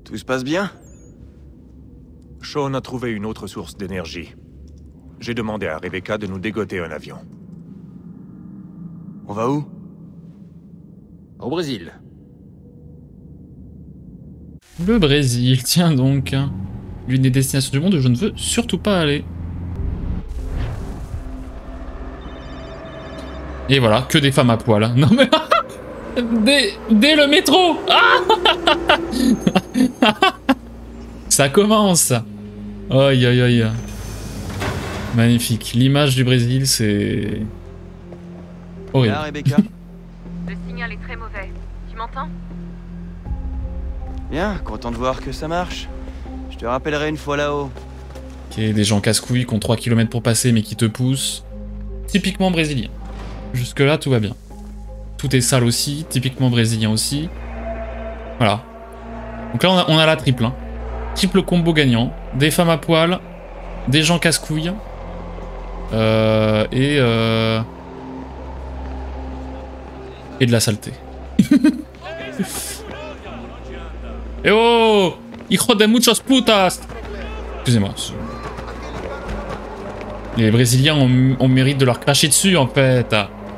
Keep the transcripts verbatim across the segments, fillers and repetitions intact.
Tout se passe bien? Sean a trouvé une autre source d'énergie. J'ai demandé à Rebecca de nous dégoter un avion. On va où? Au Brésil. Le Brésil, tiens donc. L'une des destinations du monde où je ne veux surtout pas aller. Et voilà, que des femmes à poil. Non mais... dès, dès le métro. Ah ça commence. Aïe aïe aïe. Magnifique. L'image du Brésil, c'est... horrible. Là, Rebecca? Le signal est très mauvais. Tu m'entends? Bien, content de voir que ça marche. Je te rappellerai une fois là-haut. Ok, des gens casse-couilles qui ont trois kilomètres pour passer mais qui te poussent. Typiquement brésilien. Jusque là, tout va bien. Tout est sale aussi, typiquement brésilien aussi. Voilà. Donc là, on a, on a la triple. Hein. Triple combo gagnant. Des femmes à poil, des gens casse-couilles. Euh, et... Euh... Et de la saleté. Eh oh! Hijo de muchos putas! Excusez-moi. Les Brésiliens ont, ont mérite de leur cracher dessus, en fait.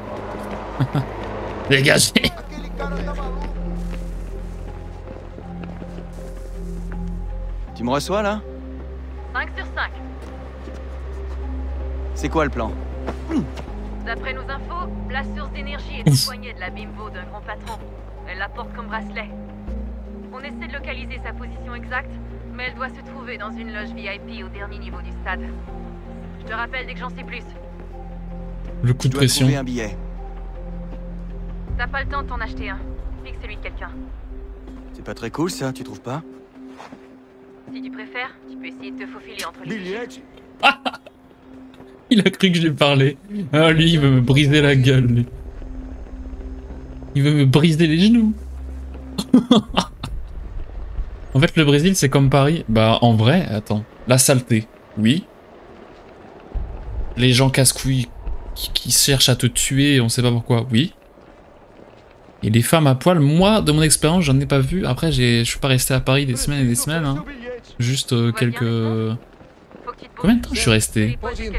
Dégagez! Tu me reçois, là? cinq sur cinq. C'est quoi le plan? D'après nos infos, la source d'énergie est éloignée de la bimbo d'un grand patron. Elle la porte comme bracelet. On essaie de localiser sa position exacte, mais elle doit se trouver dans une loge V I P au dernier niveau du stade. Je te rappelle dès que j'en sais plus. Le coup Je de dois pression. trouver un billet. T'as pas le temps de t'en acheter un. Pique celui de quelqu'un. C'est pas très cool, ça, tu trouves pas? Si tu préfères, tu peux essayer de te faufiler entre les billets. Il a cru que je lui parlais. Ah, lui, il veut me briser la gueule, lui. Il veut me briser les genoux. En fait, le Brésil, c'est comme Paris. Bah, en vrai, attends. La saleté, oui. Les gens casse-couilles qui, qui cherchent à te tuer, on sait pas pourquoi, oui. Et les femmes à poil, moi, de mon expérience, j'en ai pas vu. Après, je suis pas resté à Paris des semaines et des semaines. Hein. Juste euh, quelques... Combien de temps je suis resté?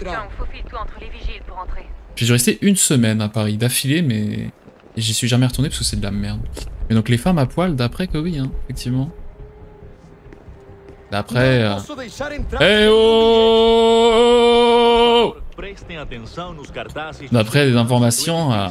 J'ai dû rester une semaine à Paris d'affilée, mais j'y suis jamais retourné parce que c'est de la merde. Mais donc les femmes à poil, d'après que oui, hein, effectivement. D'après... Euh... Eh oh! D'après des informations euh...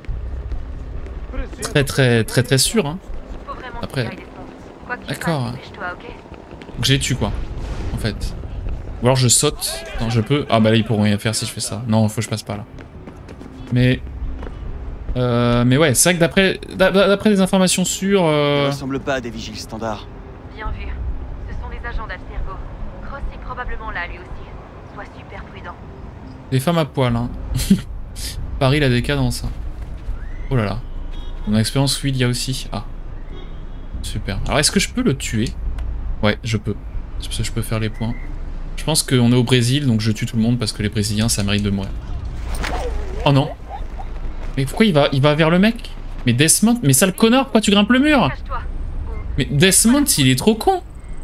très très très très sûres. Hein. Après... D'accord. Donc je les tue quoi, en fait. Ou alors je saute. Non, je peux. Ah bah là ils pourront rien faire si je fais ça. Non, faut que je passe pas là. Mais... Euh, mais ouais, c'est vrai que d'après d'après des informations sûres... Euh... Ça ressemble pas à des vigiles standards. Bien vu. Ce sont les agents d'Abstergo. Cross est probablement là lui aussi. Sois super prudent. Des femmes à poil, hein. Paris la décadence. Hein. Oh là là. Mon expérience oui il y a aussi. Ah. Super. Alors est-ce que je peux le tuer? Ouais, je peux. C'est parce que je peux faire les points. Je pense qu'on est au Brésil, donc je tue tout le monde parce que les Brésiliens, ça mérite de mourir. Oh non. Mais pourquoi il va, il va vers le mec? Mais Desmond, mais sale connard, pourquoi tu grimpes le mur? Mais Desmond, il est trop con.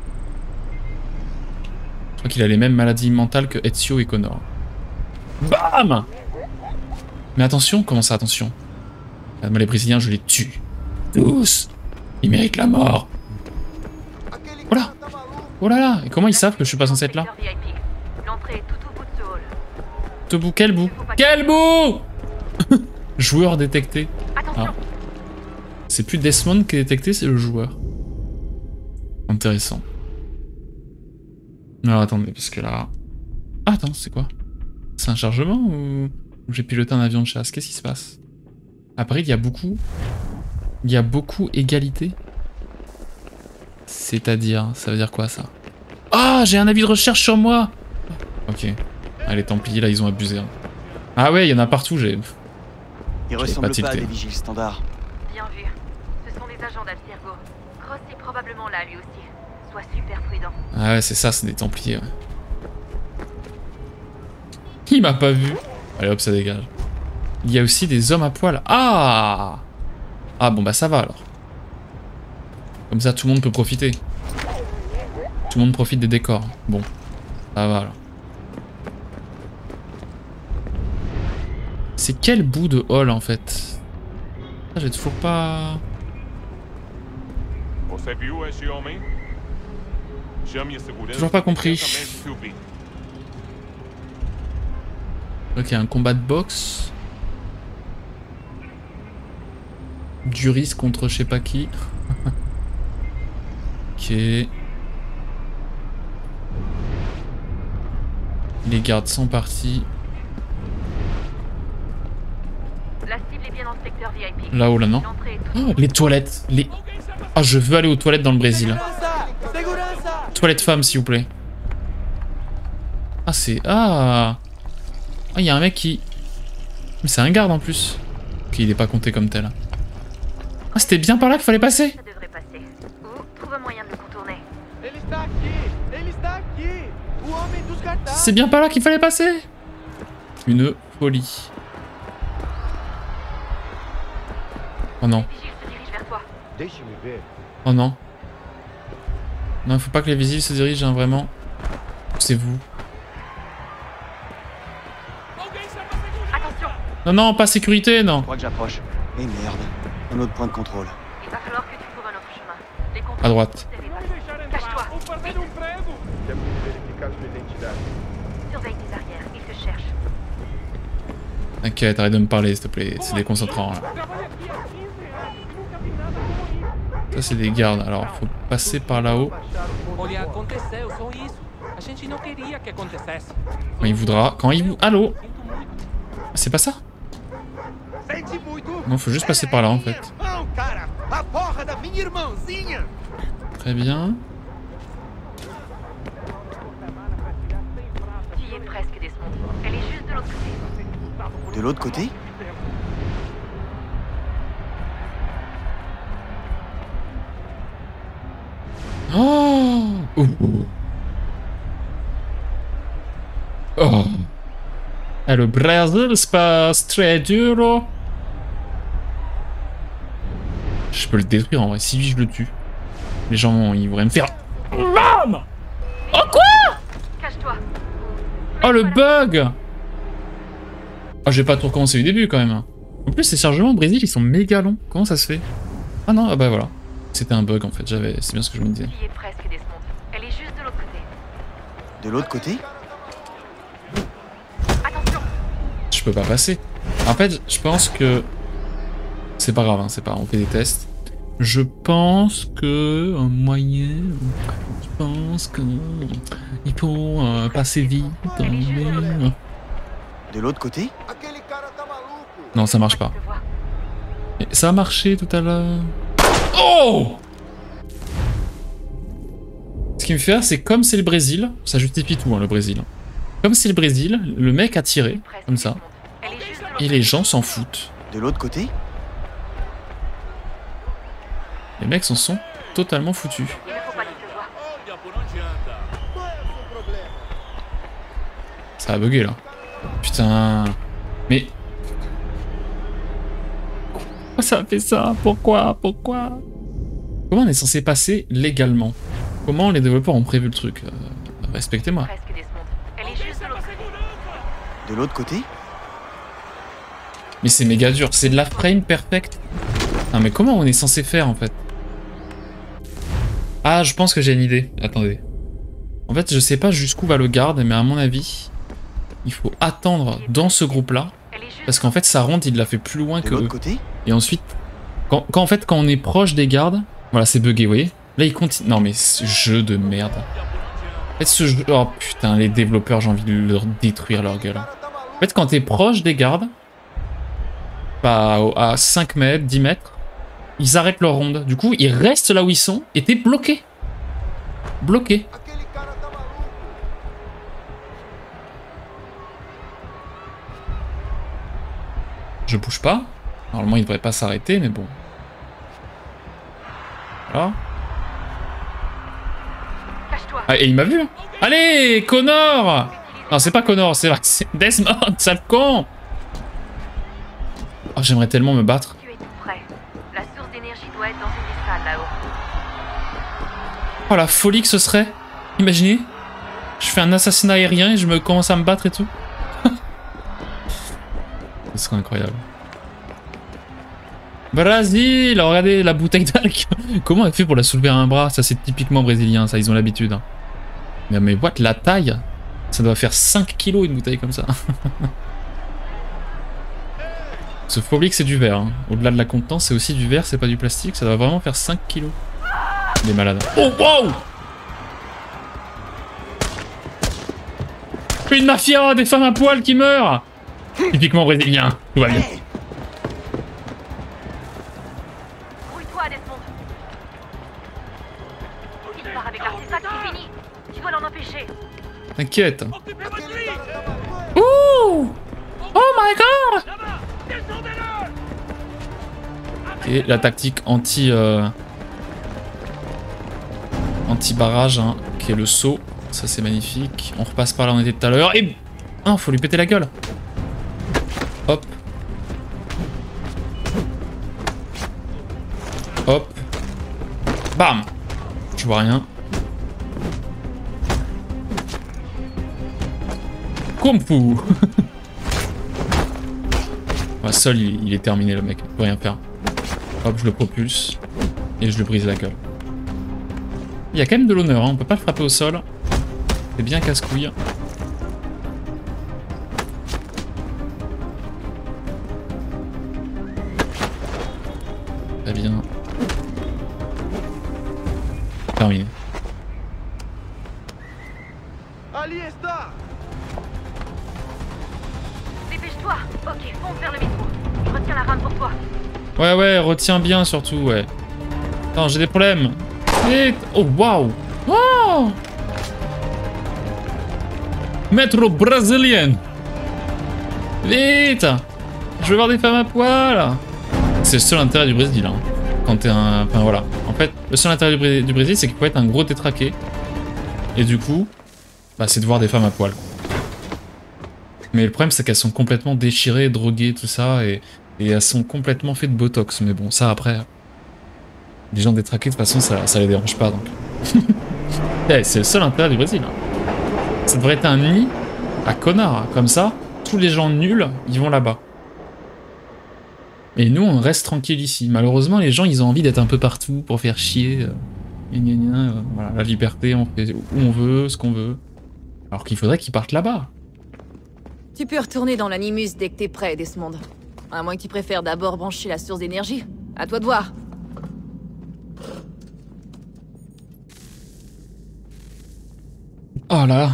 Je crois qu'il a les mêmes maladies mentales que Ezio et Connor. Bam! Mais attention, comment ça, attention? Moi, les Brésiliens, je les tue. Tous. Ils méritent la mort. Oh là! Oh là là! Et comment ils savent que je suis pas censé être là? Tout bout, quel bout? Quel bout? Joueur détecté. Ah. C'est plus Desmond qui est détecté, c'est le joueur. Intéressant. Alors attendez, parce que là... Ah, attends, c'est quoi? C'est un chargement ou, ou j'ai piloté un avion de chasse? Qu'est-ce qui se passe? Après, il y a beaucoup... Il y a beaucoup égalité. C'est-à-dire, ça veut dire quoi ça? Ah, j'ai un avis de recherche sur moi. Ok. Ah, les Templiers là, ils ont abusé. Hein. Ah ouais, il y en a partout, j'ai... Ils ressemblent pas, pas à des vigiles standards. Bien vu. Ce sont les agents d'Abstergo. Cross est probablement là lui aussi. Sois super prudent. Ah ouais, c'est ça, c'est des Templiers. Ouais. Il m'a pas vu. Allez hop, ça dégage. Il y a aussi des hommes à poil. Ah! Ah bon bah ça va alors. Comme ça, tout le monde peut profiter. Tout le monde profite des décors. Bon, ça va, là. C'est quel bout de hall, en fait? J'ai toujours pas... Toujours pas compris. Ok, un combat de boxe. Duris contre je sais pas qui. Ok. Les gardes sont partis. La cible est bien dans le secteur V I P. Là-haut, là, non? Oh, les toilettes. Les... Ah, je veux aller aux toilettes dans le Brésil. Toilettes femmes, s'il vous plaît. Ah, c'est... Ah... Ah, il y a un mec qui... Mais c'est un garde, en plus. Ok, il est pas compté comme tel. Ah, c'était bien par là qu'il fallait passer. Ça devrait passer. Ou trouve un moyen de le contourner. C'est bien par là qu'il fallait passer. Une folie. Oh non. Les vigiles se dirigent vers toi. Oh non. Non, il faut pas que les visibles se dirigent, hein, vraiment. C'est vous. Attention, Non, non, pas sécurité, Je non. crois que j'approche. Et merde, un autre point de contrôle. il va falloir que tu trouves un autre chemin. Les contrôles À droite. Cache-toi. Vite. Surveille tes arrières, ils te cherchent. T'inquiète, arrête de me parler, s'il te plaît. C'est déconcentrant, là. Ça, c'est des gardes. Alors, faut passer par là-haut. Quand il voudra. Quand il... Allô? C'est pas ça? Non, faut juste passer par là, en fait. Très bien. Tu y es presque, Desmond. Elle est juste de l'autre côté. De l'autre côté? Oh! Oh! Oh! Et le Brésil se passe très dur. Je peux le détruire en vrai. Si lui je le tue, les gens ils voudraient me faire. Bam! Oh quoi? Cache-toi. Oh le bug! Oh j'ai pas trop recommencé du début quand même. En plus ces chargements au Brésil ils sont méga longs. Comment ça se fait? Ah non, ah bah voilà. C'était un bug en fait. J'avais, c'est bien ce que je me disais. Tu y es presque, Desmond. Elle est juste de l'autre côté. De l'autre côté? Attention. Je peux pas passer. En fait, je pense que c'est pas grave, hein, c'est pas. On fait des tests. Je pense que un moyen. Je pense que il faut euh, passer vite. Mais... De l'autre côté? Non, ça marche pas. Je te vois. Mais ça a marché tout à l'heure. Oh! Ce qui me fait rire, c'est comme c'est le Brésil, ça justifie tout, hein, le Brésil. Comme c'est le Brésil, le mec a tiré, Presque, comme ça, Desmond. Elle est juste de l'autre et les gens s'en foutent. De l'autre côté? Les mecs s'en sont totalement foutus. Il ne faut pas qu'il te voie. Ça a bugué là. Putain. Mais... Pourquoi ça a fait ça? Pourquoi? Pourquoi? Comment on est censé passer légalement? Comment les développeurs ont prévu le truc? euh, Respectez-moi. Presque, Desmond. Elle est juste de l'autre côté. De l'autre côté? Mais c'est méga dur, c'est de la frame perfect. Non mais comment on est censé faire en fait? Ah, je pense que j'ai une idée. Attendez. En fait, je sais pas jusqu'où va le garde, mais à mon avis, il faut attendre dans ce groupe-là. Elle est juste Parce qu'en fait, sa ronde, il l'a fait plus loin De que l'autre eux. côté? Et ensuite, quand, quand en fait, quand on est proche des gardes, voilà, c'est bugué, vous voyez? Là, il continue. Non mais ce jeu de merde. En fait, ce jeu... Oh putain, les développeurs, j'ai envie de leur détruire leur gueule. En fait, quand t'es proche des gardes, bah, à cinq mètres, dix mètres, ils arrêtent leur ronde. Du coup, ils restent là où ils sont et t'es bloqué. Bloqué. Je bouge pas. Normalement, il devrait pas s'arrêter, mais bon. Voilà. cache-toi. Ah, et il m'a vu. Hein. Allez, Connor! Non, c'est pas Connor, c'est c'est Desmond, sale con! Oh, j'aimerais tellement me battre. Tu es tout prêt. La source d'énergie doit être dans une des salles là-haut. Oh la folie que ce serait. Imaginez. Je fais un assassinat aérien et je me commence à me battre et tout. Ce serait incroyable. Brésil, regardez la bouteille d'alcool. Comment elle fait pour la soulever à un bras? Ça c'est typiquement brésilien, ça ils ont l'habitude. Mais, mais what, la taille? Ça doit faire cinq kilos une bouteille comme ça. Ce faut oublier que c'est du verre. Hein. Au-delà de la contenance, c'est aussi du verre, c'est pas du plastique. Ça doit vraiment faire cinq kilos. Des malades. Oh wow! Une mafia, des femmes à poil qui meurent! Typiquement brésilien, tout va bien. Grouille-toi, Desmond. Il part avec l'artefact, c'est fini. Tu dois l'en empêcher. T'inquiète. Ouh! Oh my god! Et la tactique anti euh, anti barrage hein, qui est le saut, ça c'est magnifique. On repasse par là où on était tout à l'heure et ah faut lui péter la gueule. Hop. Hop. Bam. Je vois rien. Kung Fu. Ouais, seul il, il est terminé le mec, il peut rien faire. Hop, je le propulse et je le brise la gueule. Il y a quand même de l'honneur, hein. On peut pas le frapper au sol. C'est bien casse-couille. Très bien. Terminé. Dépêche-toi. Ok, fonce vers le métro. Je retiens la rame pour toi. Ouais, ouais, retiens bien surtout, ouais. Attends, j'ai des problèmes. Vite. Oh, waouh. Oh. Métro brésilien. Vite. Je veux voir des femmes à poil. C'est le seul intérêt du Brésil, hein. Quand t'es un... Enfin, voilà. En fait, le seul intérêt du, Bré... du Brésil, c'est qu'il faut être un gros détraqué. Et du coup, bah, c'est de voir des femmes à poil. Mais le problème, c'est qu'elles sont complètement déchirées, droguées, tout ça, et... Et elles sont complètement faites de botox, mais bon, ça après... Les gens détraqués, de toute façon, ça, ça les dérange pas, donc... hey, c'est le seul intérêt du Brésil. Ça devrait être un nid à connards, comme ça, tous les gens nuls, ils vont là-bas. Et nous, on reste tranquille ici. Malheureusement, les gens, ils ont envie d'être un peu partout pour faire chier. Gna gna gna, euh, voilà, la liberté, on fait où on veut, ce qu'on veut. Alors qu'il faudrait qu'ils partent là-bas. Tu peux retourner dans l'Animus dès que t'es prêt, Desmond. À moins que tu préfères d'abord brancher la source d'énergie. À toi de voir. Oh là là.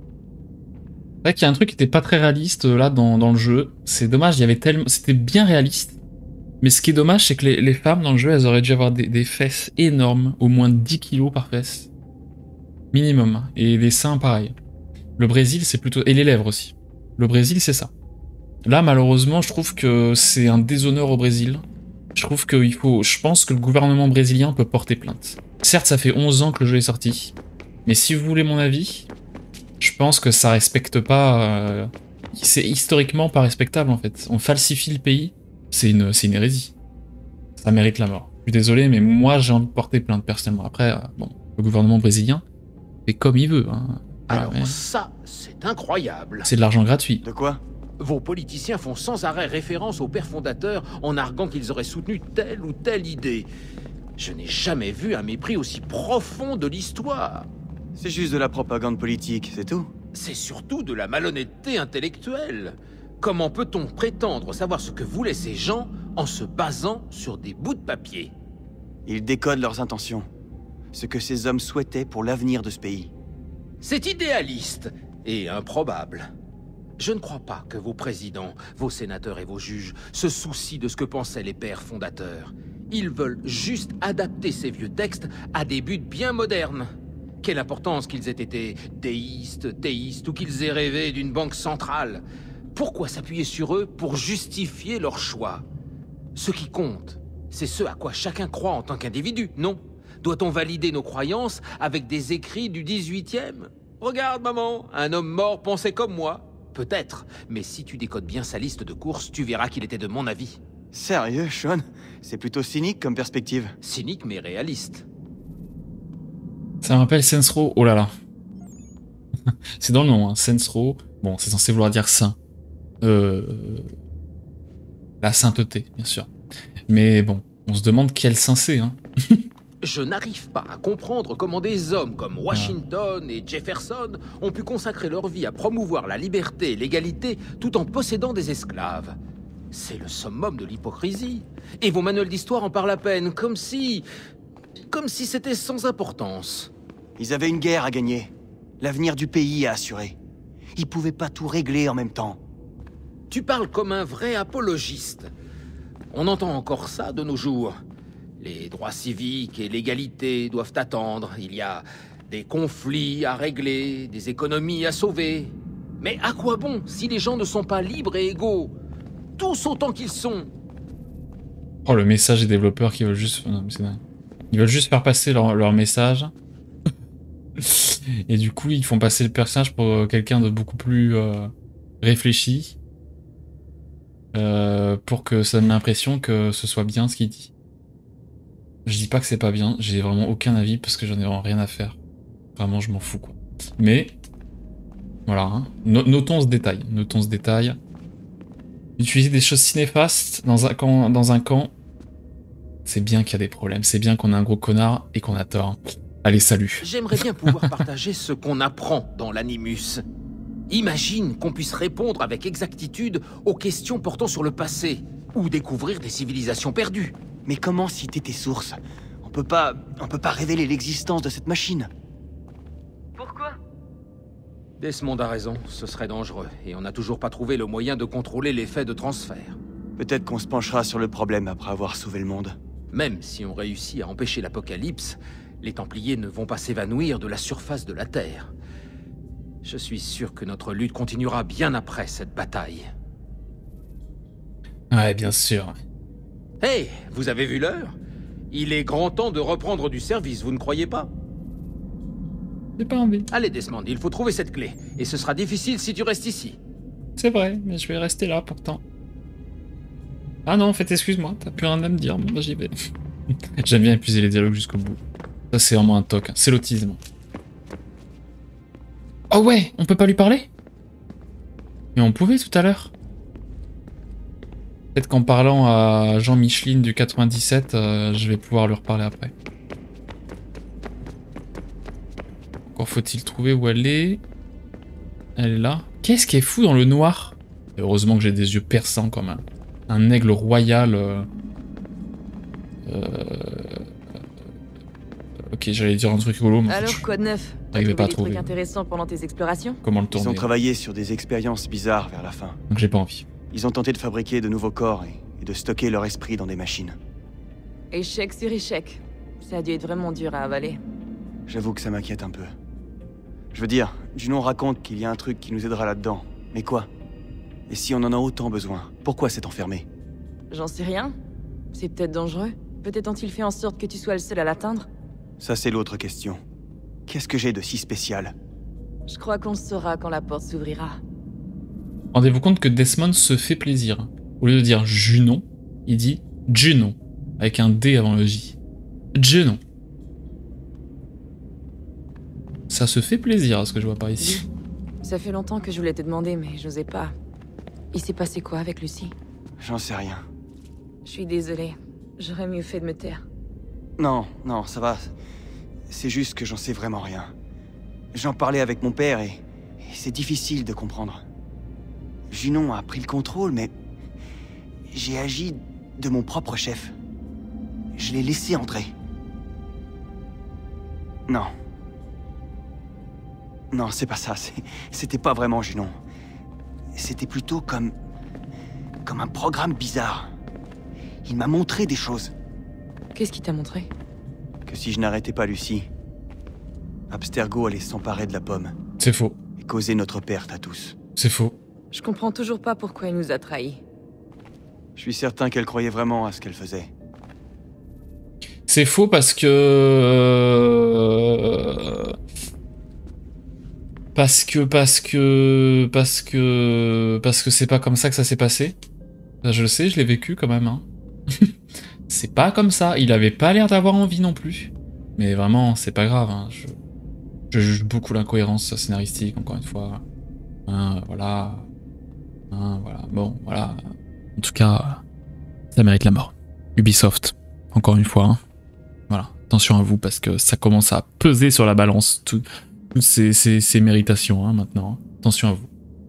C'est vrai qu'il y a un truc qui était pas très réaliste là dans, dans le jeu. C'est dommage, il y avait tellement... C'était bien réaliste. Mais ce qui est dommage, c'est que les, les femmes dans le jeu, elles auraient dû avoir des, des fesses énormes. Au moins dix kilos par fesse. Minimum. Et les seins, pareil. Le Brésil, c'est plutôt... Et les lèvres aussi. Le Brésil, c'est ça. Là, malheureusement, je trouve que c'est un déshonneur au Brésil. Je trouve qu'il faut... Je pense que le gouvernement brésilien peut porter plainte. Certes, ça fait onze ans que le jeu est sorti. Mais si vous voulez mon avis, je pense que ça respecte pas... Euh... C'est historiquement pas respectable, en fait. On falsifie le pays. C'est une, c'est une hérésie. Ça mérite la mort. Je suis désolé, mais moi, j'ai envie de porter plainte, personnellement. Après, euh, bon, le gouvernement brésilien fait comme il veut. Hein. Alors ouais. ça, c'est incroyable. C'est de l'argent gratuit. De quoi? Vos politiciens font sans arrêt référence aux pères fondateurs en arguant qu'ils auraient soutenu telle ou telle idée. Je n'ai jamais vu un mépris aussi profond de l'histoire. C'est juste de la propagande politique, c'est tout. C'est surtout de la malhonnêteté intellectuelle. Comment peut-on prétendre savoir ce que voulaient ces gens en se basant sur des bouts de papier? Ils décodent leurs intentions. Ce que ces hommes souhaitaient pour l'avenir de ce pays. C'est idéaliste et improbable. Je ne crois pas que vos présidents, vos sénateurs et vos juges se soucient de ce que pensaient les pères fondateurs. Ils veulent juste adapter ces vieux textes à des buts bien modernes. Quelle importance qu'ils aient été déistes, théistes ou qu'ils aient rêvé d'une banque centrale. Pourquoi s'appuyer sur eux pour justifier leur choix? Ce qui compte, c'est ce à quoi chacun croit en tant qu'individu, non? Doit-on valider nos croyances avec des écrits du dix-huitième? Regarde, maman, un homme mort pensait comme moi. Peut-être, mais si tu décodes bien sa liste de courses, tu verras qu'il était de mon avis. Sérieux, Sean? C'est plutôt cynique comme perspective. Cynique mais réaliste. Ça me rappelle Saints Row. Oh là là. C'est dans le nom, hein. Saints Row. Bon, c'est censé vouloir dire saint. Euh... La sainteté, bien sûr. Mais bon, on se demande quel saint c'est, hein. Je n'arrive pas à comprendre comment des hommes comme Washington et Jefferson ont pu consacrer leur vie à promouvoir la liberté et l'égalité tout en possédant des esclaves. C'est le summum de l'hypocrisie. Et vos manuels d'histoire en parlent à peine, comme si... comme si c'était sans importance. Ils avaient une guerre à gagner. L'avenir du pays à assurer. Ils pouvaient pas tout régler en même temps. Tu parles comme un vrai apologiste. On entend encore ça de nos jours. Les droits civiques et l'égalité doivent attendre. Il y a des conflits à régler, des économies à sauver. Mais à quoi bon si les gens ne sont pas libres et égaux? Tous autant qu'ils sont. Oh, le message des développeurs qui veulent juste... Non, mais c'est dingue. Ils veulent juste faire passer leur, leur message. Et du coup, ils font passer le personnage pour quelqu'un de beaucoup plus euh, réfléchi. Euh, pour que ça donne l'impression que ce soit bien ce qu'il dit. Je dis pas que c'est pas bien, j'ai vraiment aucun avis parce que j'en ai vraiment rien à faire. Vraiment, je m'en fous, quoi. Mais, voilà, hein. No- notons ce détail, notons ce détail. Utiliser des choses si néfastes dans un camp, dans un camp, c'est bien qu'il y a des problèmes, c'est bien qu'on a un gros connard et qu'on a tort. Allez, salut. J'aimerais bien pouvoir partager ce qu'on apprend dans l'Animus. Imagine qu'on puisse répondre avec exactitude aux questions portant sur le passé, ou découvrir des civilisations perdues. Mais comment citer tes sources? On peut pas... on peut pas révéler l'existence de cette machine. Pourquoi? Desmond a raison, ce serait dangereux, et on n'a toujours pas trouvé le moyen de contrôler l'effet de transfert. Peut-être qu'on se penchera sur le problème après avoir sauvé le monde. Même si on réussit à empêcher l'apocalypse, les Templiers ne vont pas s'évanouir de la surface de la Terre. Je suis sûr que notre lutte continuera bien après cette bataille. Ouais, bien sûr. Hey, vous avez vu l'heure? Il est grand temps de reprendre du service, vous ne croyez pas? J'ai pas envie. Allez, Desmond, il faut trouver cette clé. Et ce sera difficile si tu restes ici. C'est vrai, mais je vais rester là pourtant. Ah non, en fait, excuse-moi, t'as plus rien à me dire, bon bah j'y vais. J'aime bien épuiser les dialogues jusqu'au bout. Ça, c'est vraiment un toc, hein. C'est l'autisme. Oh ouais, on peut pas lui parler? Mais on pouvait tout à l'heure. Peut-être qu'en parlant à Jean Micheline du quatre-vingt-dix-sept, euh, je vais pouvoir lui reparler après. Encore faut-il trouver où elle est. Elle est là. Qu'est-ce qui est fou dans le noir? Heureusement que j'ai des yeux perçants comme un, un aigle royal. Euh... Euh... Ok, j'allais dire un truc rigolo, mais Alors, je quoi de neuf? T'as n'arrivais trouvé pas à des trucs trouver. intéressants pendant tes explorations? Comment le Ils ont tourner. travaillé sur des expériences bizarres vers la fin. Donc j'ai pas envie. Ils ont tenté de fabriquer de nouveaux corps et, et de stocker leur esprit dans des machines. Échec sur échec. Ça a dû être vraiment dur à avaler. J'avoue que ça m'inquiète un peu. Je veux dire, Junon raconte qu'il y a un truc qui nous aidera là-dedans. Mais quoi? Et si on en a autant besoin, pourquoi s'être enfermé? J'en sais rien. C'est peut-être dangereux. Peut-être ont-ils fait en sorte que tu sois le seul à l'atteindre? Ça, c'est l'autre question. Qu'est-ce que j'ai de si spécial? Je crois qu'on le saura quand la porte s'ouvrira. Rendez-vous compte que Desmond se fait plaisir. Au lieu de dire Junon, il dit Junon, avec un D avant le J. Junon. Ça se fait plaisir, à ce que je vois par ici. Ça fait longtemps que je voulais te demander, mais j'osais pas. Il s'est passé quoi avec Lucie? J'en sais rien. Je suis désolée. J'aurais mieux fait de me taire. Non, non, ça va. C'est juste que j'en sais vraiment rien. J'en parlais avec mon père et, et c'est difficile de comprendre. Junon a pris le contrôle, mais j'ai agi de mon propre chef. Je l'ai laissé entrer. Non. Non, c'est pas ça. C'était pas vraiment Junon. C'était plutôt comme... comme un programme bizarre. Il m'a montré des choses. Qu'est-ce qu'il t'a montré? Que si je n'arrêtais pas Lucie, Abstergo allait s'emparer de la pomme C'est faux. et causer notre perte à tous. C'est faux. Je comprends toujours pas pourquoi il nous a trahis. Je suis certain qu'elle croyait vraiment à ce qu'elle faisait. C'est faux parce que... euh, Parce que... Parce que... Parce que... Parce que c'est pas comme ça que ça s'est passé. Ça, je le sais, je l'ai vécu quand même. Hein. C'est pas comme ça. Il avait pas l'air d'avoir envie non plus. Mais vraiment, c'est pas grave. Hein. Je, je juge beaucoup l'incohérence scénaristique, encore une fois. Hein, voilà. Hein, voilà. Bon, voilà. En tout cas, ça mérite la mort. Ubisoft, encore une fois. Hein. Voilà. Attention à vous, parce que ça commence à peser sur la balance. Tout, toutes ces, ces, ces méritations, hein, maintenant. Attention à vous.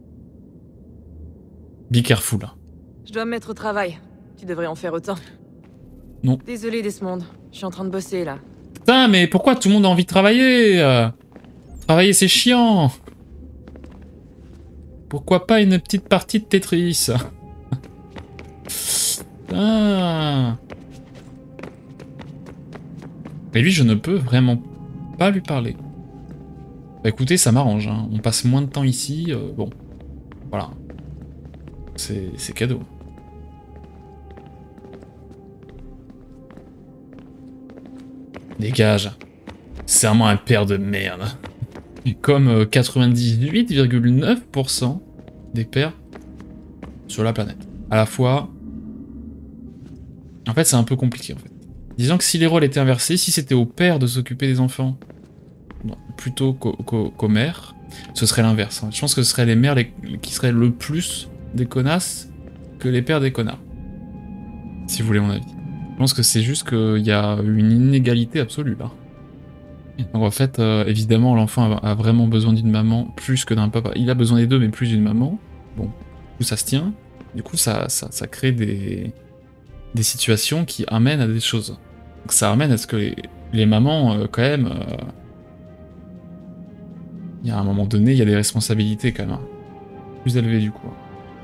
Be careful. Là. Je dois me mettre au travail. Tu devrais en faire autant. Non. Désolé, Desmond. Je suis en train de bosser, là. Putain, mais pourquoi tout le monde a envie de travailler euh Travailler, c'est chiant. Pourquoi pas une petite partie de Tetris? Ah. Mais lui, je ne peux vraiment pas lui parler. Bah écoutez, ça m'arrange. Hein. On passe moins de temps ici. Euh, bon, voilà. C'est cadeau. Dégage. C'est vraiment un père de merde. Comme euh, quatre-vingt-dix-huit virgule neuf pour cent des pères sur la planète. À la fois... En fait, c'est un peu compliqué, en fait. Disons que si les rôles étaient inversés, si c'était au père de s'occuper des enfants, non, plutôt qu'aux qu'au, qu'aux mères, ce serait l'inverse. Hein. Je pense que ce seraient les mères les, qui seraient le plus des connasses que les pères des connards. Si vous voulez mon avis. Je pense que c'est juste qu'il y a une inégalité absolue, là. Donc en fait, euh, évidemment, l'enfant a, a vraiment besoin d'une maman plus que d'un papa. Il a besoin des deux, mais plus d'une maman. Bon, du coup, ça se tient. Du coup, ça, ça, ça crée des, des situations qui amènent à des choses. Donc ça amène à ce que les, les mamans, euh, quand même... Euh, il y a un moment donné, il y a des responsabilités, quand même. Hein, plus élevées, du coup.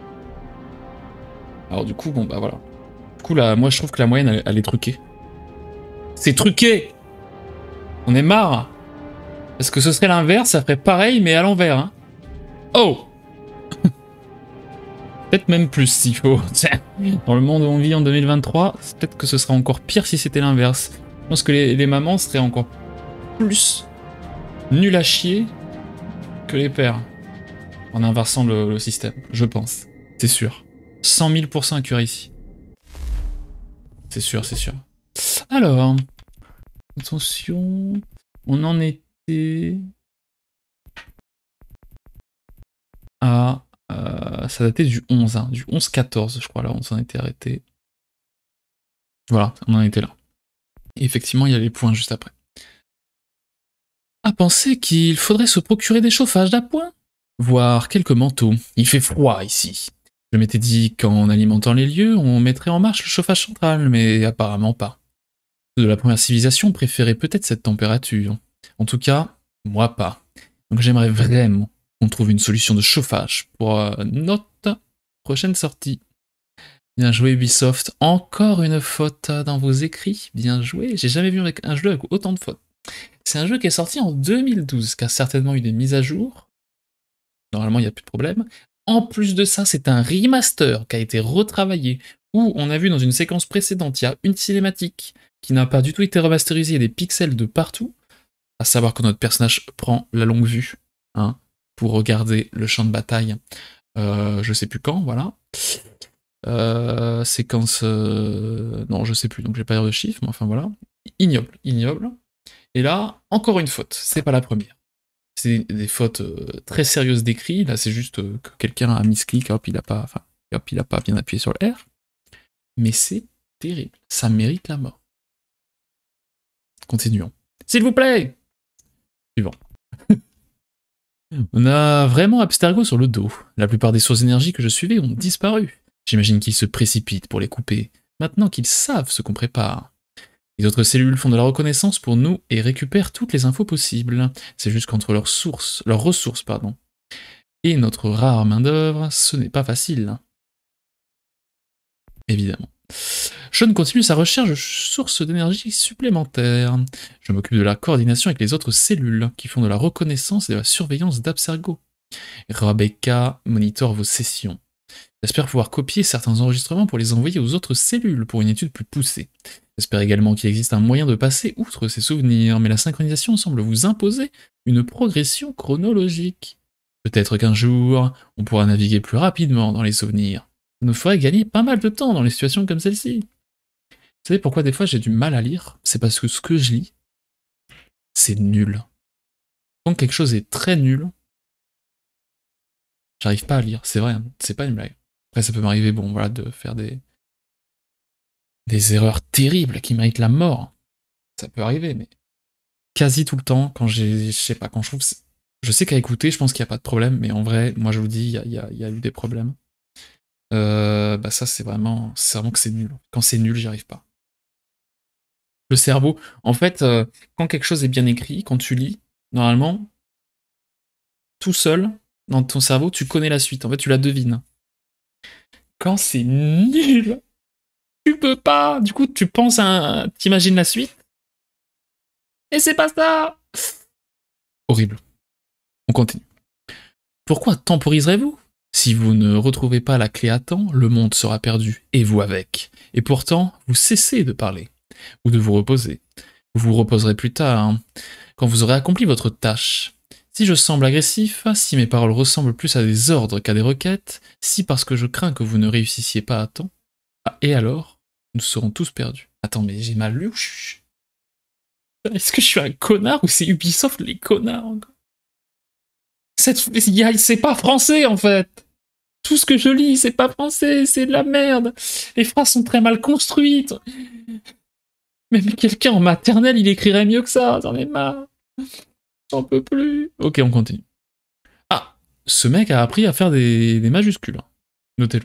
Alors du coup, bon, bah voilà. Du coup, là, moi, je trouve que la moyenne, elle, elle est truquée. C'est truqué! On est marre. Parce que ce serait l'inverse, ça ferait pareil, mais à l'envers. Hein. Oh. Peut-être même plus, s'il faut. Dans le monde où on vit en deux mille vingt-trois, peut-être que ce serait encore pire si c'était l'inverse. Je pense que les, les mamans seraient encore plus nulles à chier que les pères. En inversant le, le système, je pense. C'est sûr. cent mille pour cent accuracy. C'est sûr, c'est sûr. Alors... Attention, on en était à... Euh, ça datait du onze, hein, du onze quatorze, je crois, là, on s'en était arrêté. Voilà, on en était là. Et effectivement, il y a les points juste après. À penser qu'il faudrait se procurer des chauffages d'appoint, voire quelques manteaux. Il fait froid ici. Je m'étais dit qu'en alimentant les lieux, on mettrait en marche le chauffage central, mais apparemment pas. De la première civilisation préférait peut-être cette température. En tout cas, moi pas. Donc j'aimerais vraiment qu'on trouve une solution de chauffage pour euh, notre prochaine sortie. Bien joué Ubisoft. Encore une faute dans vos écrits. Bien joué. J'ai jamais vu un jeu avec autant de fautes. C'est un jeu qui est sorti en deux mille douze, qui a certainement eu des mises à jour. Normalement, il n'y a plus de problème. En plus de ça, c'est un remaster qui a été retravaillé, où on a vu dans une séquence précédente, il y a une cinématique qui n'a pas du tout été remasterisée, il y a des pixels de partout, à savoir que notre personnage prend la longue vue, hein, pour regarder le champ de bataille, euh, je sais plus quand, voilà. Euh, séquence... Euh, non, je sais plus, donc j'ai pas l'air de chiffre, mais enfin voilà. Ignoble, ignoble. Et là, encore une faute, c'est pas la première. C'est des fautes euh, très sérieuses d'écrit, là c'est juste euh, que quelqu'un a mis ce clic, hop, il a pas, enfin, hop, il a pas bien appuyé sur le R. Mais c'est terrible, ça mérite la mort. Continuons. S'il vous plaît! Suivant. On a vraiment Abstergo sur le dos. La plupart des sources d'énergie que je suivais ont disparu. J'imagine qu'ils se précipitent pour les couper, maintenant qu'ils savent ce qu'on prépare. Les autres cellules font de la reconnaissance pour nous et récupèrent toutes les infos possibles. C'est juste qu'entre leurs sources, leurs ressources, pardon, et notre rare main-d'œuvre, ce n'est pas facile. Évidemment. Sean continue sa recherche de sources d'énergie supplémentaires. Je m'occupe de la coordination avec les autres cellules qui font de la reconnaissance et de la surveillance d'Abstergo. Rebecca monitore vos sessions. J'espère pouvoir copier certains enregistrements pour les envoyer aux autres cellules pour une étude plus poussée. J'espère également qu'il existe un moyen de passer outre ces souvenirs, mais la synchronisation semble vous imposer une progression chronologique. Peut-être qu'un jour, on pourra naviguer plus rapidement dans les souvenirs. Ça nous ferait gagner pas mal de temps dans les situations comme celle-ci. Vous savez pourquoi des fois j'ai du mal à lire? C'est parce que ce que je lis, c'est nul. Quand quelque chose est très nul, j'arrive pas à lire, c'est vrai, hein, c'est pas une blague. Après, ça peut m'arriver, bon, voilà, de faire des... des erreurs terribles qui méritent la mort. Ça peut arriver, mais quasi tout le temps, quand j'ai, je sais pas, quand je trouve... Je sais qu'à écouter, je pense qu'il n'y a pas de problème, mais en vrai, moi je vous dis, il y a, y a, y a eu des problèmes. Euh, bah ça, c'est vraiment, c'est vraiment que c'est nul. Quand c'est nul, j'y arrive pas. Le cerveau, en fait, euh, quand quelque chose est bien écrit, quand tu lis, normalement, tout seul, dans ton cerveau, tu connais la suite. En fait, tu la devines. Quand c'est nul, tu peux pas. Du coup, tu penses à... T'imagines la suite. Et c'est pas ça. Horrible. On continue. Pourquoi temporiserez-vous? Si vous ne retrouvez pas la clé à temps, le monde sera perdu, et vous avec. Et pourtant, vous cessez de parler, ou de vous reposer. Vous vous reposerez plus tard, hein, quand vous aurez accompli votre tâche. Si je semble agressif, si mes paroles ressemblent plus à des ordres qu'à des requêtes, si parce que je crains que vous ne réussissiez pas à temps, ah, et alors, nous serons tous perdus. Attends, mais j'ai mal lu ou je... Est-ce que je suis un connard ou c'est Ubisoft les connards encore? Cette... C'est pas français en fait. Tout ce que je lis, c'est pas français, c'est de la merde. Les phrases sont très mal construites. Même quelqu'un en maternelle, il écrirait mieux que ça, j'en ai marre. J'en peux plus. Ok, on continue. Ah, ce mec a appris à faire des, des majuscules. Notez-le.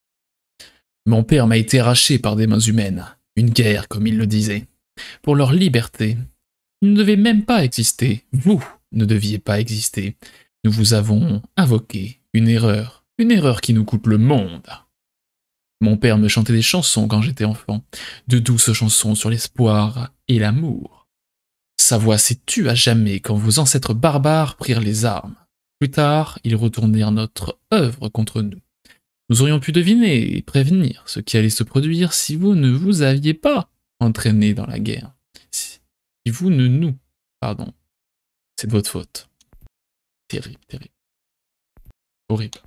Mon père m'a été arraché par des mains humaines. Une guerre, comme il le disait. Pour leur liberté. Ils ne devaient même pas exister. Vous ne deviez pas exister. Nous vous avons invoqué une erreur. Une erreur qui nous coûte le monde. Mon père me chantait des chansons quand j'étais enfant. De douces chansons sur l'espoir et l'amour. Sa voix s'est tue à jamais quand vos ancêtres barbares prirent les armes. Plus tard, ils retournèrent notre œuvre contre nous. Nous aurions pu deviner et prévenir ce qui allait se produire si vous ne vous aviez pas entraîné dans la guerre. Si vous ne nous... Pardon. C'est de votre faute. Terrible, terrible. Horrible.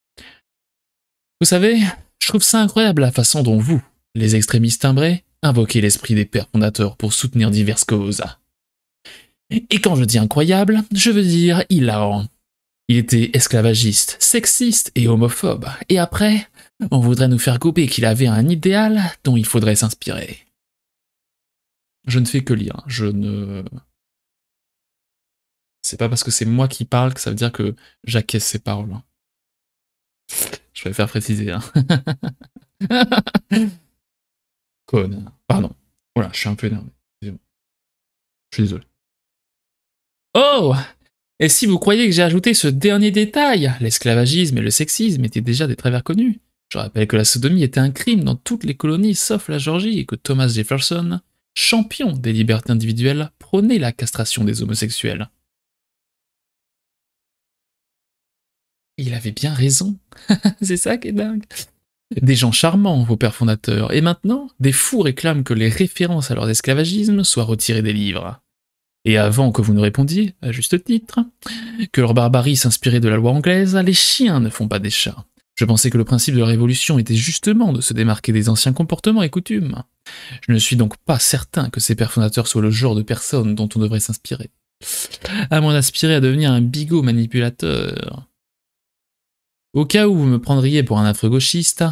Vous savez, je trouve ça incroyable la façon dont vous, les extrémistes timbrés, invoquez l'esprit des pères fondateurs pour soutenir diverses causes. Et quand je dis incroyable, je veux dire hilarant. Il était esclavagiste, sexiste et homophobe. Et après, on voudrait nous faire couper qu'il avait un idéal dont il faudrait s'inspirer. Je ne fais que lire. Je ne... C'est pas parce que c'est moi qui parle que ça veut dire que j'acquiesce ces paroles. Je préfère préciser. Hein. Connard. Pardon. Voilà, je suis un peu énervé. Je suis désolé. Oh! Et si vous croyez que j'ai ajouté ce dernier détail, l'esclavagisme et le sexisme étaient déjà des travers connus. Je rappelle que la sodomie était un crime dans toutes les colonies sauf la Géorgie et que Thomas Jefferson, champion des libertés individuelles, prônait la castration des homosexuels. Il avait bien raison. C'est ça qui est dingue. Des gens charmants, vos pères fondateurs, et maintenant, des fous réclament que les références à leur esclavagisme soient retirées des livres. Et avant que vous ne répondiez, à juste titre, que leur barbarie s'inspirait de la loi anglaise, les chiens ne font pas des chats. Je pensais que le principe de la révolution était justement de se démarquer des anciens comportements et coutumes. Je ne suis donc pas certain que ces pères fondateurs soient le genre de personnes dont on devrait s'inspirer. À moins d'aspirer à devenir un bigot manipulateur. Au cas où vous me prendriez pour un affreux gauchiste,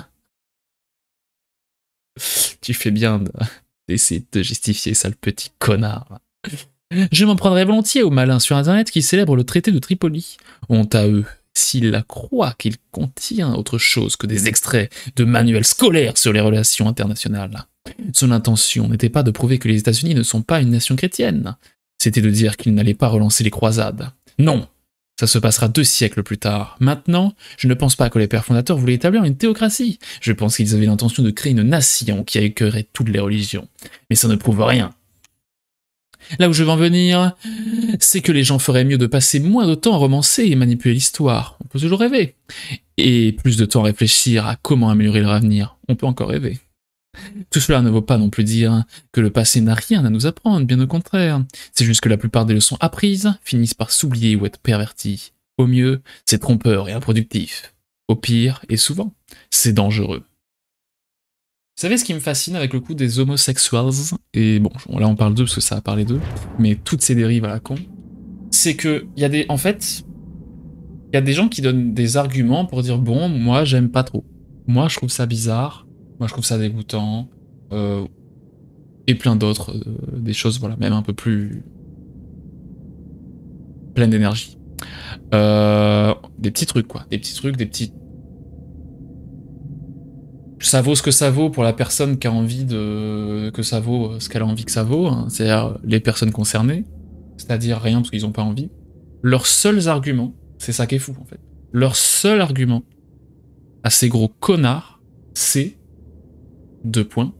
tu fais bien d'essayer de te justifier, sale petit connard. Je m'en prendrais volontiers aux malins sur internet qui célèbrent le traité de Tripoli. Honte à eux, s'ils croient qu'il contient autre chose que des extraits de manuels scolaires sur les relations internationales. Son intention n'était pas de prouver que les États-Unis ne sont pas une nation chrétienne, c'était de dire qu'ils n'allaient pas relancer les croisades. Non, ça se passera deux siècles plus tard. Maintenant, je ne pense pas que les pères fondateurs voulaient établir une théocratie. Je pense qu'ils avaient l'intention de créer une nation qui accueillerait toutes les religions. Mais ça ne prouve rien. Là où je veux en venir, c'est que les gens feraient mieux de passer moins de temps à romancer et manipuler l'histoire. On peut toujours rêver. Et plus de temps à réfléchir à comment améliorer leur avenir. On peut encore rêver. Tout cela ne vaut pas non plus dire que le passé n'a rien à nous apprendre, bien au contraire. C'est juste que la plupart des leçons apprises finissent par s'oublier ou être perverties. Au mieux, c'est trompeur et improductif. Au pire, et souvent, c'est dangereux. savez ce qui me fascine avec le coup des homosexuals, et bon, là on parle d'eux parce que ça a parlé d'eux, mais toutes ces dérives à la con, c'est que il y a des, en fait, il y a des gens qui donnent des arguments pour dire bon, moi j'aime pas trop, moi je trouve ça bizarre, moi je trouve ça dégoûtant, euh, et plein d'autres, euh, des choses, voilà, même un peu plus pleines d'énergie. Euh, des petits trucs quoi, des petits trucs, des petits... Ça vaut ce que ça vaut pour la personne qui a envie de... que ça vaut ce qu'elle a envie que ça vaut, hein, c'est-à-dire les personnes concernées, c'est-à-dire rien parce qu'ils ont pas envie. Leurs seuls arguments, c'est ça qui est fou en fait, leur seul argument à ces gros connards, c'est deux points.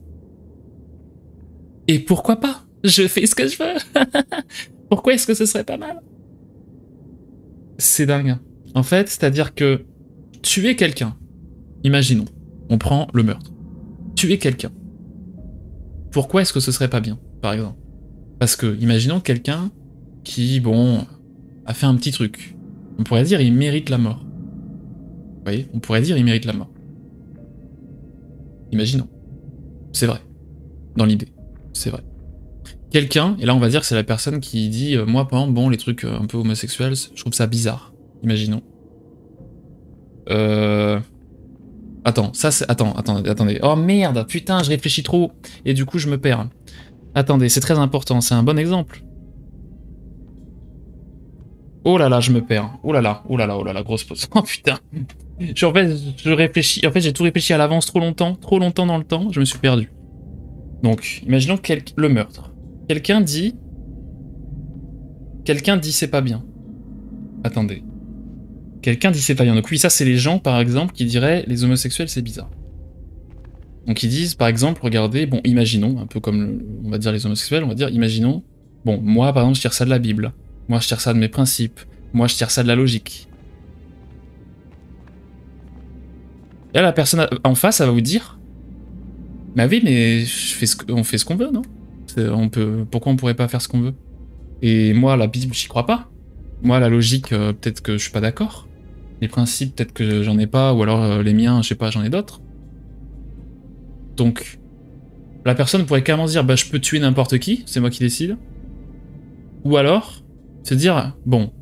Et pourquoi pas? Je fais ce que je veux. Pourquoi est-ce que ce serait pas mal? C'est dingue. En fait, c'est-à-dire que tuer quelqu'un, imaginons, on prend le meurtre. Tuer quelqu'un. Pourquoi est-ce que ce serait pas bien, par exemple? Parce que, imaginons quelqu'un qui, bon, a fait un petit truc. On pourrait dire il mérite la mort. Vous voyez? On pourrait dire il mérite la mort. Imaginons. C'est vrai. Dans l'idée. C'est vrai. Quelqu'un, et là on va dire que c'est la personne qui dit euh, moi par exemple, bon les trucs euh, un peu homosexuels, je trouve ça bizarre. Imaginons. Euh... Attends, ça c'est... Attends, attendez, attendez. Oh merde, putain, je réfléchis trop. Et du coup je me perds. Attendez, c'est très important, c'est un bon exemple. Oh là là, je me perds. Oh là là, oh là là, oh là là, grosse pause. Oh putain. Je, en fait, je réfléchis... En fait, j'ai tout réfléchi à l'avance trop longtemps, trop longtemps dans le temps, je me suis perdu. Donc, imaginons quel... le meurtre. Quelqu'un dit... Quelqu'un dit c'est pas bien. Attendez. Quelqu'un dit c'est pas bien. Donc oui, ça c'est les gens, par exemple, qui diraient les homosexuels c'est bizarre. Donc ils disent, par exemple, regardez, bon, imaginons, un peu comme, le, on va dire les homosexuels, on va dire, imaginons, bon, moi par exemple je tire ça de la Bible. Moi je tire ça de mes principes. Moi je tire ça de la logique. Et là la personne en face, elle va vous dire, bah oui, mais je fais ce que, on fait ce qu'on veut, non? On peut, pourquoi on pourrait pas faire ce qu'on veut? Et moi, la Bible, j'y crois pas. Moi, la logique, euh, peut-être que je suis pas d'accord. Les principes, peut-être que j'en ai pas, ou alors euh, les miens, je sais pas, j'en ai d'autres. Donc, la personne pourrait carrément se dire, bah je peux tuer n'importe qui, c'est moi qui décide. Ou alors, se dire, bon,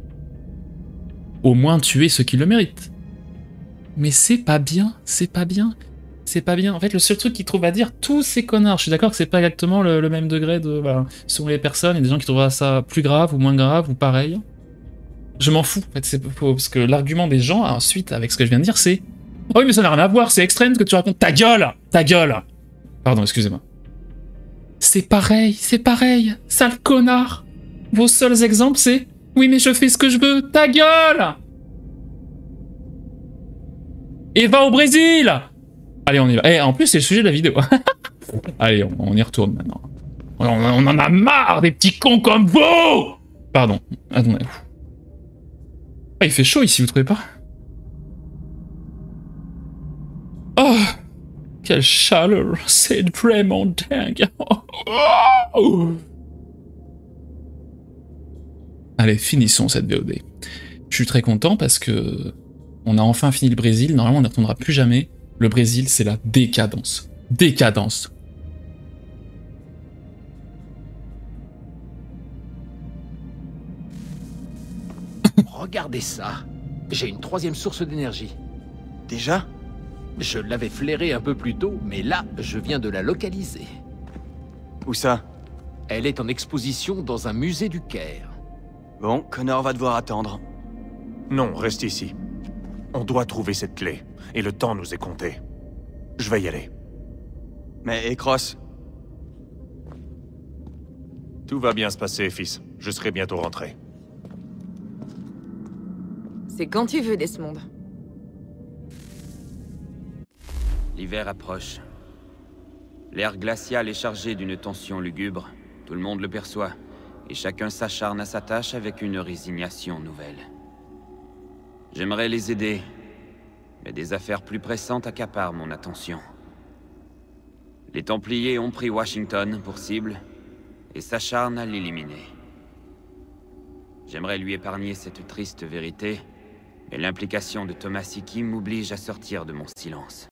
au moins tuer ceux qui le méritent. Mais c'est pas bien, c'est pas bien. C'est pas bien. En fait, le seul truc qu'ils trouvent à dire, tous ces connards, je suis d'accord que c'est pas exactement le, le même degré de... Voilà, selon les personnes, il y a des gens qui trouvent ça plus grave ou moins grave ou pareil. Je m'en fous, en fait, c'est parce que l'argument des gens, ensuite, avec ce que je viens de dire, c'est... Oh oui, mais ça n'a rien à voir, c'est extrême ce que tu racontes. Ta gueule! Ta gueule! Pardon, excusez-moi. C'est pareil, c'est pareil, sale connard! Vos seuls exemples, c'est... Oui, mais je fais ce que je veux, ta gueule! Et va au Brésil! Allez, on y va. Eh, en plus, c'est le sujet de la vidéo. Allez, on, on y retourne maintenant. On, on en a marre des petits cons comme vous! Pardon. Attendez. Ah, il fait chaud ici, vous trouvez pas? Oh! Quelle chaleur! C'est vraiment dingue! Oh. Allez, finissons cette V O D. Je suis très content parce que... On a enfin fini le Brésil. Normalement, on n'y retournera plus jamais. Le Brésil, c'est la décadence. Décadence. Regardez ça. J'ai une troisième source d'énergie. Déjà? Je l'avais flairée un peu plus tôt, mais là, je viens de la localiser. Où ça? Elle est en exposition dans un musée du Caire. Bon, Connor va devoir attendre. Non, reste ici. On doit trouver cette clé, et le temps nous est compté. Je vais y aller. Mais, et Cross? Tout va bien se passer, fils. Je serai bientôt rentré. C'est quand tu veux, Desmond. L'hiver approche. L'air glacial est chargé d'une tension lugubre. Tout le monde le perçoit, et chacun s'acharne à sa tâche avec une résignation nouvelle. J'aimerais les aider, mais des affaires plus pressantes accaparent mon attention. Les Templiers ont pris Washington pour cible, et s'acharnent à l'éliminer. J'aimerais lui épargner cette triste vérité, mais l'implication de Thomas Hickey m'oblige à sortir de mon silence.